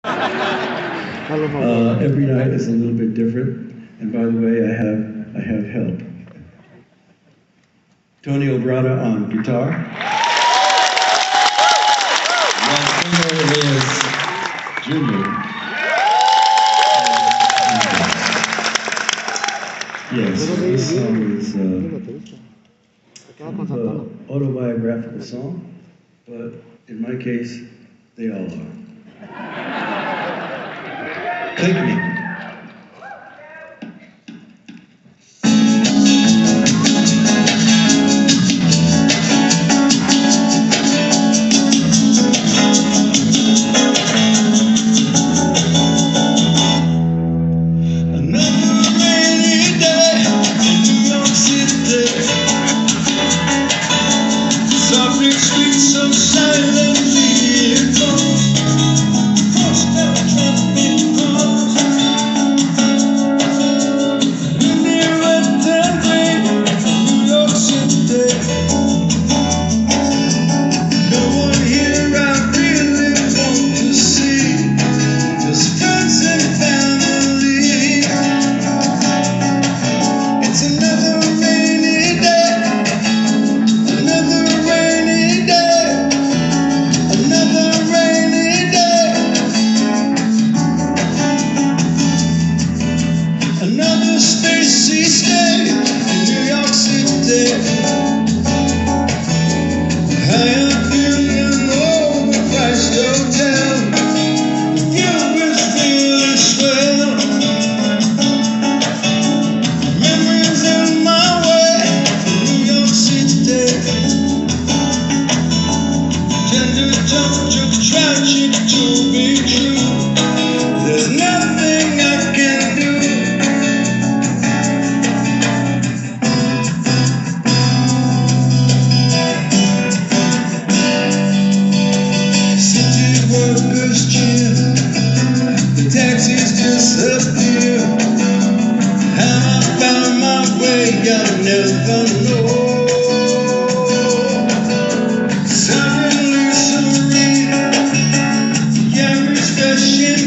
Every night is a little bit different. And by the way, I have help. Tony Obrada on guitar. My singer is Junior. Yes, this song is kind of an autobiographical song, but in my case, they all are. Click me. Suddenly serene, the average fashion